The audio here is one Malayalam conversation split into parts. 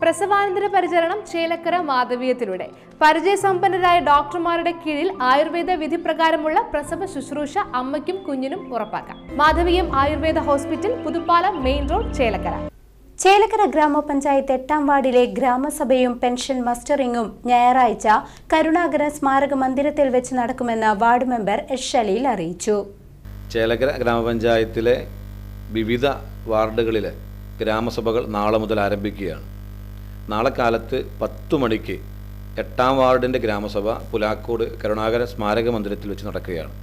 പ്രസവാനന്തര പരിചരണം ചേലക്കര മാധവീയത്തിലൂടെ പരിചയസമ്പന്നരായ ഡോക്ടർമാരുടെ കീഴിൽ ആയുർവേദ വിധി പ്രകാരമുള്ള പ്രസവ ശുശ്രൂഷ അമ്മയ്ക്കും കുഞ്ഞിനും ഉറപ്പാക്കാം. Madhaveeyam Ayurveda hospital, Puthuppalam, main road, Chelakkara. Chelakkara ഗ്രാമപഞ്ചായത്ത് 8ാം വാർഡിലെ ഗ്രാമസഭയും പെൻഷൻ മസ്റ്ററിംഗും ഞായറാഴ്ച കരുണാകരൻ സ്മാരക മന്ദിരത്തിൽ വെച്ച് നടക്കുമെന്ന് വാർഡ് മെമ്പർ എസ് ഷലീൽ അറിയിച്ചു. ചേലക്കര ഗ്രാമപഞ്ചായത്തിലെ വിവിധ വാർഡുകളിലെ ഗ്രാമസഭകൾ നാളെ മുതൽ ആരംഭിക്കുകയാണ്. നാളെ കാലത്ത് 10 മണിക്ക് 8ാം വാർഡിൻ്റെ ഗ്രാമസഭ പുലാക്കോട് കരുണാകരൻ സ്മാരക മന്ദിരത്തിൽ വെച്ച് നടക്കുകയാണ്.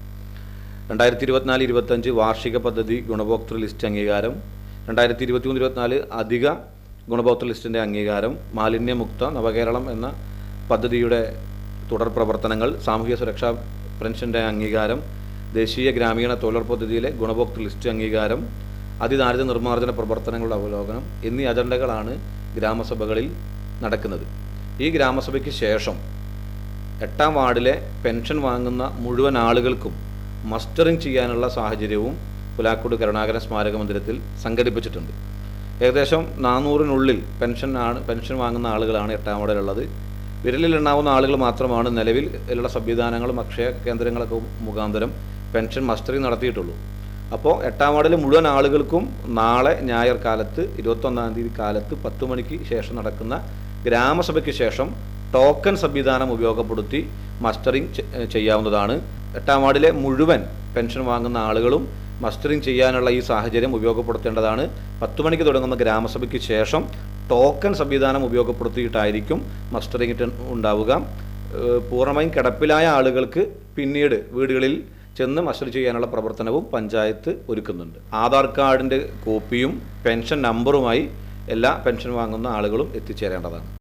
2024-25 വാർഷിക പദ്ധതി ഗുണഭോക്തൃ ലിസ്റ്റ് അംഗീകാരം, 2023-24 അധിക ഗുണഭോക്തൃ ലിസ്റ്റിൻ്റെ അംഗീകാരം, മാലിന്യമുക്ത നവകേരളം എന്ന പദ്ധതിയുടെ തുടർ പ്രവർത്തനങ്ങൾ, സാമൂഹ്യ സുരക്ഷാ പെൻഷൻ്റെ അംഗീകാരം, ദേശീയ ഗ്രാമീണ തൊഴിലുറപ്പ് പദ്ധതിയിലെ ഗുണഭോക്തൃ ലിസ്റ്റ് അംഗീകാരം, അതിദാരിദ്ര്യ നിർമ്മാർജ്ജന പ്രവർത്തനങ്ങളുടെ അവലോകനം എന്നീ അജണ്ടകളാണ് ഗ്രാമസഭകളിൽ നടക്കുന്നത്. ഈ ഗ്രാമസഭയ്ക്ക് ശേഷം 8ാം വാർഡിലെ പെൻഷൻ വാങ്ങുന്ന മുഴുവൻ ആളുകൾക്കും മസ്റ്ററിംഗ് ചെയ്യാനുള്ള സാഹചര്യവും പുലാക്കോട് കരുണാകരൻ സ്മാരക മന്ദിരത്തിൽ സംഘടിപ്പിച്ചിട്ടുണ്ട്. ഏകദേശം 400-നുള്ളിൽ പെൻഷൻ വാങ്ങുന്ന ആളുകളാണ് 8ാം വാർഡിലുള്ളത്. വിരലിൽ എണ്ണാവുന്ന ആളുകൾ മാത്രമാണ് നിലവിൽ ഉള്ള സംവിധാനങ്ങളും അക്ഷയ കേന്ദ്രങ്ങളൊക്കെ മുഖാന്തരം പെൻഷൻ മസ്റ്ററിംഗ് നടത്തിയിട്ടുള്ളൂ. അപ്പോൾ 8ാം വാർഡിലെ മുഴുവൻ ആളുകൾക്കും നാളെ ഞായർ കാലത്ത് 21-ാം തീയതി കാലത്ത് 10 മണിക്ക് ശേഷം നടക്കുന്ന ഗ്രാമസഭയ്ക്ക് ശേഷം ടോക്കൺ സംവിധാനം ഉപയോഗപ്പെടുത്തി മസ്റ്ററിംഗ് ചെയ്യാവുന്നതാണ്. 8ാം വാർഡിലെ മുഴുവൻ പെൻഷൻ വാങ്ങുന്ന ആളുകളും മസ്റ്ററിംഗ് ചെയ്യാനുള്ള ഈ സാഹചര്യം ഉപയോഗപ്പെടുത്തേണ്ടതാണ്. 10 മണിക്ക് തുടങ്ങുന്ന ഗ്രാമസഭയ്ക്ക് ശേഷം ടോക്കൺ സംവിധാനം ഉപയോഗപ്പെടുത്തിയിട്ടായിരിക്കും മസ്റ്ററിംഗ് ഉണ്ടാവുക. പൂർണ്ണമായും കിടപ്പിലായ ആളുകൾക്ക് പിന്നീട് വീടുകളിൽ ചെന്ന് മസ്റ്റർ ചെയ്യാനുള്ള പ്രവർത്തനവും പഞ്ചായത്ത് ഒരുക്കുന്നുണ്ട്. ആധാർ കാർഡിൻ്റെ കോപ്പിയും പെൻഷൻ നമ്പറുമായി എല്ലാ പെൻഷൻ വാങ്ങുന്ന ആളുകളും എത്തിച്ചേരേണ്ടതാണ്.